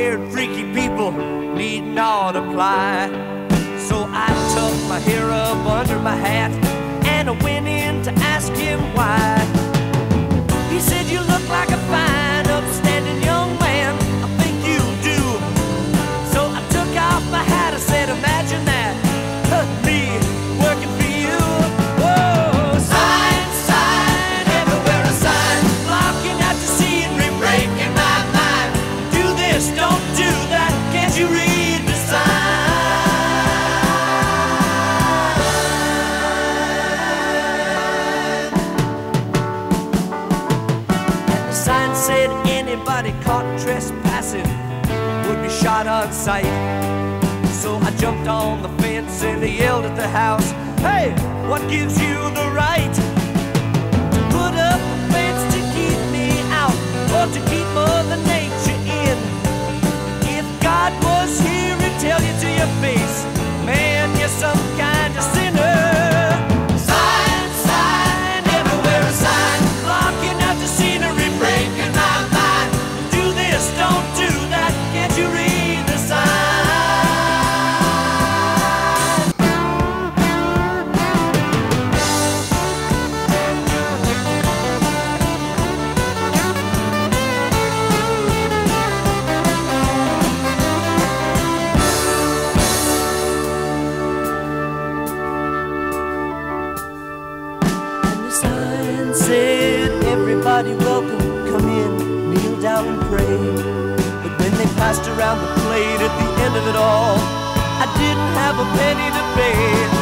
long-haired, freaky people need not apply. So I tucked my hair up under my hat and I went in to ask him why. He said, "You look like a fine, upstanding young man. I think you do." So I took off my hat. I said, "Imagine that, me working for you." Whoa, sign, sign, everywhere a sign, blocking out the scenery, breaking my mind. Do this, don't do that. Can't you read the sign? Said anybody caught trespassing would be shot on sight. So I jumped on the fence and I yelled at the house, "Hey, what gives you the right to put up a fence to keep me out or to keep Mother Nature in? If God was here, he'd tell you to your face, man, you're some kind of sinner." Sign, sign, everywhere a sign, blocking out the scenery, breaking my mind. Do this, don't do that, can't you read the sign? And the sign said, "Everybody welcome, come in, kneel down and pray." But when they passed around the plate at the end of it all, I didn't have a penny to pay.